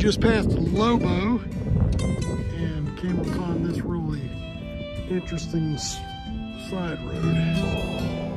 just passed Lobo and came upon this really interesting side road.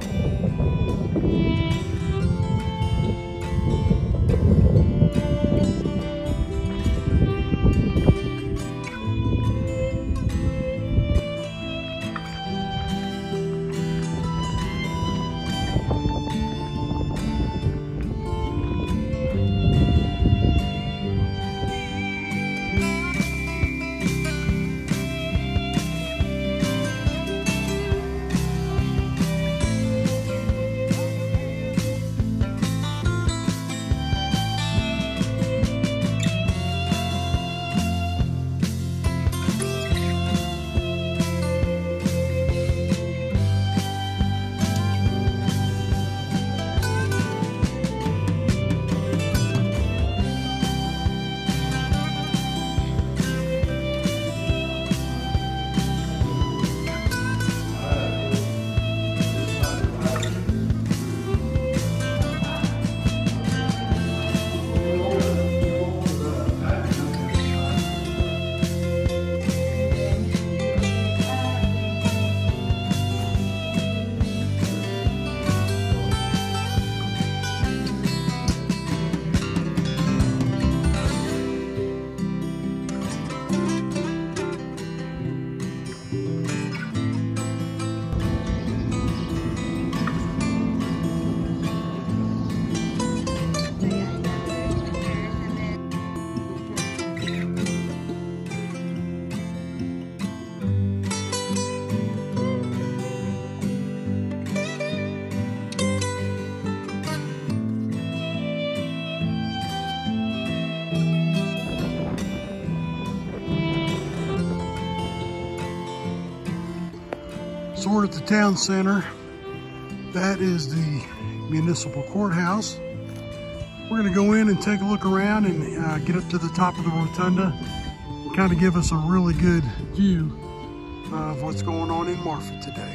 So we're at the town center. That is the municipal courthouse. We're gonna go in and take a look around and get up to the top of the rotunda and kind of give us a really good view of what's going on in Marfa today.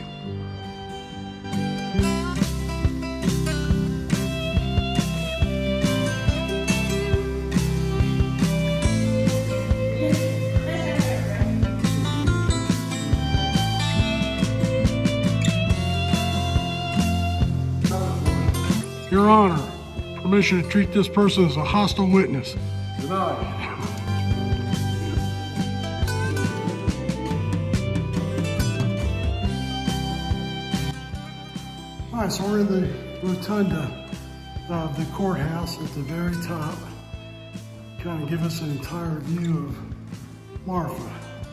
Your Honor, permission to treat this person as a hostile witness. Denied. All right, so we're in the rotunda of the courthouse at the very top. Kind of give us an entire view of Marfa.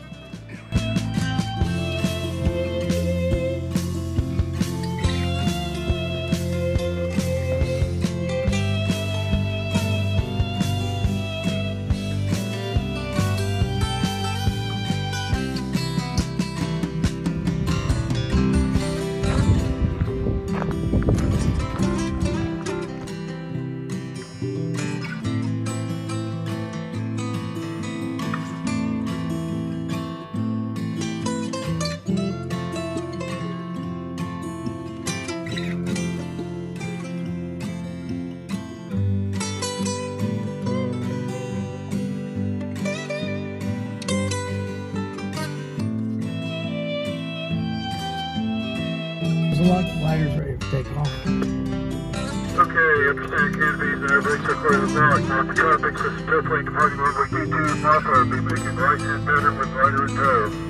There's a lot of lighters ready to take off. Okay, understand canopies and everything's so clear as dark. Marfa traffic, this is Airplane departing runway 22, Marfa, be making right hand better with rider in tow.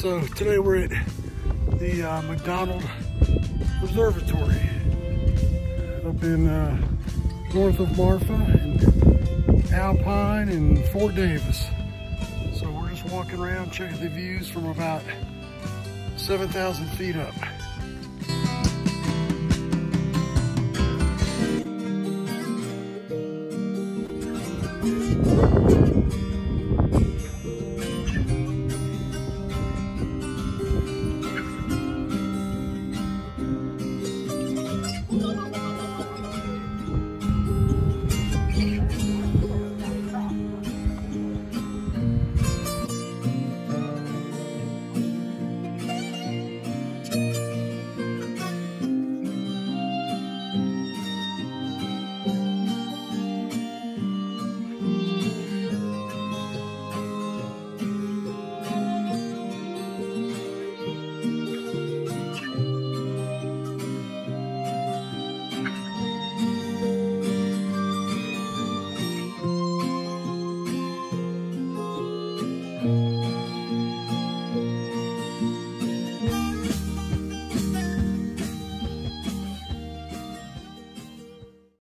So today we're at the McDonald Observatory up in north of Marfa and Alpine and Fort Davis. So we're just walking around checking the views from about 7,000 feet up.